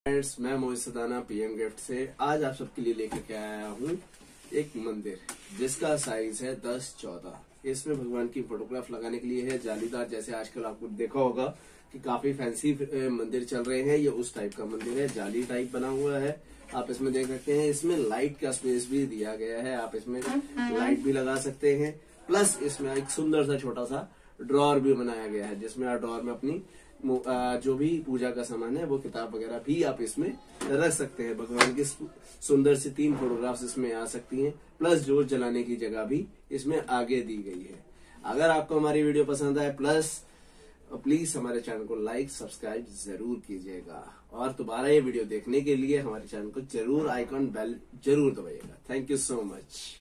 Friends, मैं मोहित Sadana PM gift से आज आप सबके लिए लेकर के आया हूँ एक मंदिर जिसका साइज है 10x14। इसमें भगवान की फोटोग्राफ लगाने के लिए है जालीदार, जैसे आजकल आपको देखा होगा कि काफी फैंसी मंदिर चल रहे हैं। ये उस टाइप का मंदिर है, जाली टाइप बना हुआ है। आप इसमें देख सकते हैं, इसमें लाइट का स्पेस भी दिया गया है, आप इसमें लाइट भी लगा सकते हैं। प्लस इसमें एक सुंदर सा छोटा सा ड्रॉर भी बनाया गया है, जिसमें आप ड्रॉर में अपनी जो भी पूजा का सामान है वो किताब वगैरह भी आप इसमें रख सकते हैं। भगवान की सुंदर सी 3 फोटोग्राफ्स इसमें आ सकती हैं। प्लस जोत जलाने की जगह भी इसमें आगे दी गई है। अगर आपको हमारी वीडियो पसंद आए प्लीज हमारे चैनल को लाइक सब्सक्राइब जरूर कीजिएगा, और दोबारा ये वीडियो देखने के लिए हमारे चैनल को जरूर आइकॉन बेल जरूर दबाइएगा। Thank you so much.